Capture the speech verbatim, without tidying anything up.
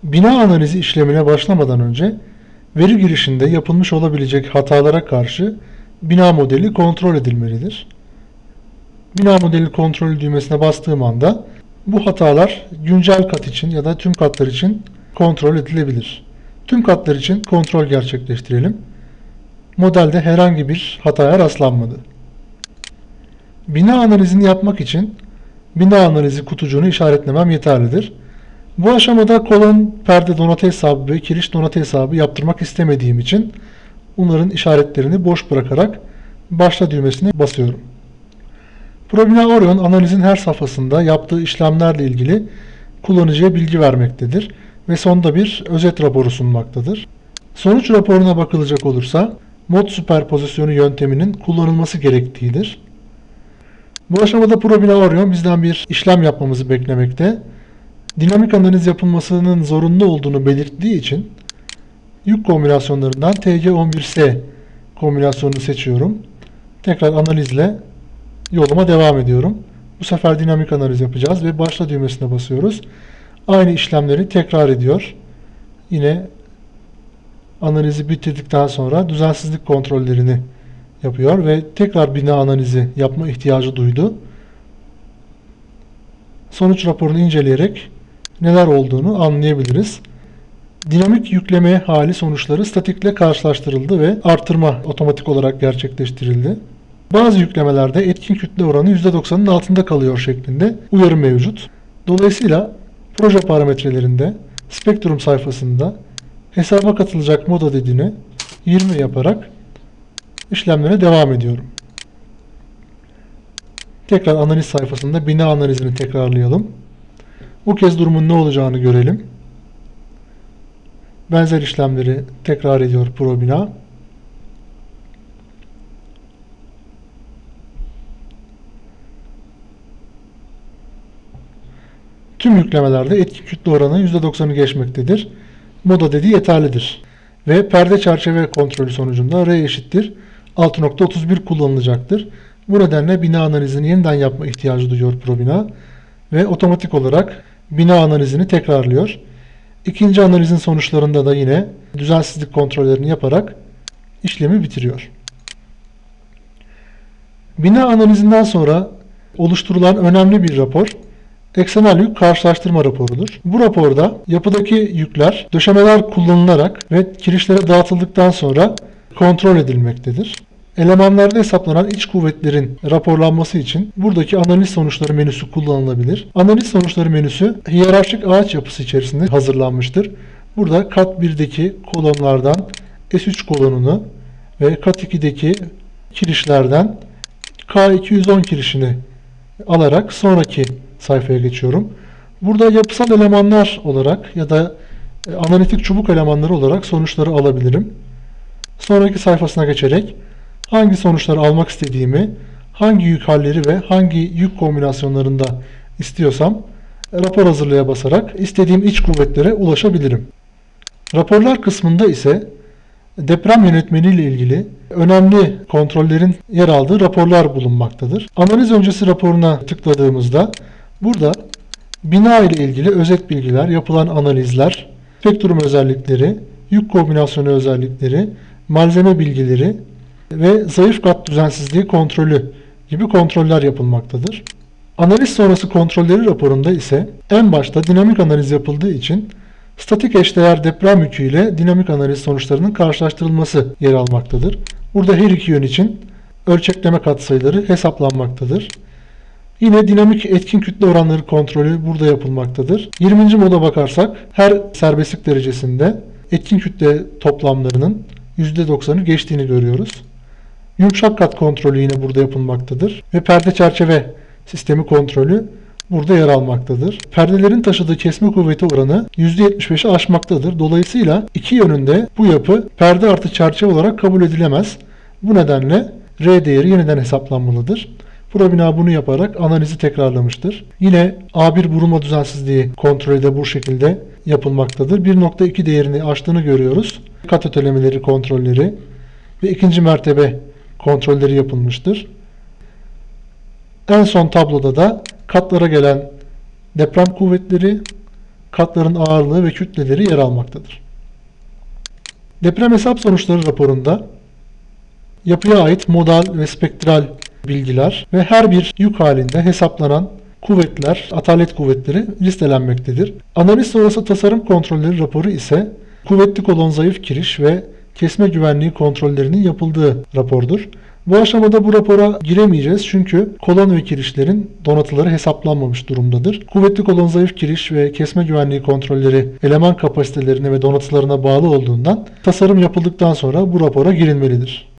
Bina analizi işlemine başlamadan önce veri girişinde yapılmış olabilecek hatalara karşı bina modeli kontrol edilmelidir. Bina modeli kontrol düğmesine bastığım anda bu hatalar güncel kat için ya da tüm katlar için kontrol edilebilir. Tüm katlar için kontrol gerçekleştirelim. Modelde herhangi bir hataya rastlanmadı. Bina analizini yapmak için bina analizi kutucuğunu işaretlemem yeterlidir. Bu aşamada kolon, perde donatı hesabı ve kiriş donatı hesabı yaptırmak istemediğim için bunların işaretlerini boş bırakarak başla düğmesine basıyorum. ProBina Orion analizin her safhasında yaptığı işlemlerle ilgili kullanıcıya bilgi vermektedir ve sonda bir özet raporu sunmaktadır. Sonuç raporuna bakılacak olursa mod süperpozisyonu yönteminin kullanılması gerektiğidir. Bu aşamada ProBina Orion bizden bir işlem yapmamızı beklemekte. Dinamik analiz yapılmasının zorunlu olduğunu belirttiği için yük kombinasyonlarından T C on bir S kombinasyonunu seçiyorum. Tekrar analizle yoluma devam ediyorum. Bu sefer dinamik analiz yapacağız ve başla düğmesine basıyoruz. Aynı işlemleri tekrar ediyor. Yine analizi bitirdikten sonra düzensizlik kontrollerini yapıyor ve tekrar bina analizi yapma ihtiyacı duydu. Sonuç raporunu inceleyerek neler olduğunu anlayabiliriz. Dinamik yükleme hali sonuçları statikle karşılaştırıldı ve artırma otomatik olarak gerçekleştirildi. Bazı yüklemelerde etkin kütle oranı yüzde doksanın altında kalıyor şeklinde uyarı mevcut. Dolayısıyla proje parametrelerinde Spektrum sayfasında hesaba katılacak mod adedini yirmi yaparak işlemlere devam ediyorum. Tekrar analiz sayfasında bina analizini tekrarlayalım. Bu kez durumun ne olacağını görelim. Benzer işlemleri tekrar ediyor ProBina. Tüm yüklemelerde etkin kütle oranı yüzde doksanı geçmektedir. Mod adedi yeterlidir. Ve perde çerçeve kontrolü sonucunda R eşittir altı nokta otuz bir kullanılacaktır. Bu nedenle bina analizini yeniden yapma ihtiyacı duyuyor ProBina ve otomatik olarak bina analizini tekrarlıyor. İkinci analizin sonuçlarında da yine düzensizlik kontrollerini yaparak işlemi bitiriyor. Bina analizinden sonra oluşturulan önemli bir rapor eksenel yük karşılaştırma raporudur. Bu raporda yapıdaki yükler döşemeler kullanılarak ve kirişlere dağıtıldıktan sonra kontrol edilmektedir. Elemanlarda hesaplanan iç kuvvetlerin raporlanması için buradaki analiz sonuçları menüsü kullanılabilir. Analiz sonuçları menüsü hiyerarşik ağaç yapısı içerisinde hazırlanmıştır. Burada kat birdeki kolonlardan S üç kolonunu ve kat ikideki kirişlerden K iki yüz on kirişini alarak sonraki sayfaya geçiyorum. Burada yapısal elemanlar olarak ya da analitik çubuk elemanları olarak sonuçları alabilirim. Sonraki sayfasına geçerek hangi sonuçları almak istediğimi, hangi yük halleri ve hangi yük kombinasyonlarında istiyorsam rapor hazırlaya basarak istediğim iç kuvvetlere ulaşabilirim. Raporlar kısmında ise deprem yönetmeni ile ilgili önemli kontrollerin yer aldığı raporlar bulunmaktadır. Analiz öncesi raporuna tıkladığımızda burada bina ile ilgili özet bilgiler, yapılan analizler, spektrum özellikleri, yük kombinasyonu özellikleri, malzeme bilgileri ve zayıf kat düzensizliği kontrolü gibi kontroller yapılmaktadır. Analiz sonrası kontrolleri raporunda ise en başta dinamik analiz yapıldığı için statik eşdeğer deprem yükü ile dinamik analiz sonuçlarının karşılaştırılması yer almaktadır. Burada her iki yön için ölçekleme katsayıları hesaplanmaktadır. Yine dinamik etkin kütle oranları kontrolü burada yapılmaktadır. yirminci moda bakarsak her serbestlik derecesinde etkin kütle toplamlarının yüzde doksanı geçtiğini görüyoruz. Yumuşak kat kontrolü yine burada yapılmaktadır ve perde çerçeve sistemi kontrolü burada yer almaktadır. Perdelerin taşıdığı kesme kuvveti oranı yüzde yetmiş beşi aşmaktadır. Dolayısıyla iki yönünde bu yapı perde artı çerçeve olarak kabul edilemez. Bu nedenle R değeri yeniden hesaplanmalıdır. ProBina bunu yaparak analizi tekrarlamıştır. Yine A bir vurulma düzensizliği kontrolü de bu şekilde yapılmaktadır. bir nokta iki değerini aştığını görüyoruz. Kat ötelemeleri kontrolleri ve ikinci mertebe kontrolleri yapılmıştır. En son tabloda da katlara gelen deprem kuvvetleri, katların ağırlığı ve kütleleri yer almaktadır. Deprem hesap sonuçları raporunda yapıya ait modal ve spektral bilgiler ve her bir yük halinde hesaplanan kuvvetler, atalet kuvvetleri listelenmektedir. Analiz sonrası tasarım kontrolleri raporu ise kuvvetli kolon zayıf kiriş ve kesme güvenliği kontrollerinin yapıldığı rapordur. Bu aşamada bu rapora giremeyeceğiz çünkü kolon ve kirişlerin donatıları hesaplanmamış durumdadır. Kuvvetli kolon zayıf kiriş ve kesme güvenliği kontrolleri eleman kapasitelerine ve donatılarına bağlı olduğundan tasarım yapıldıktan sonra bu rapora girilmelidir.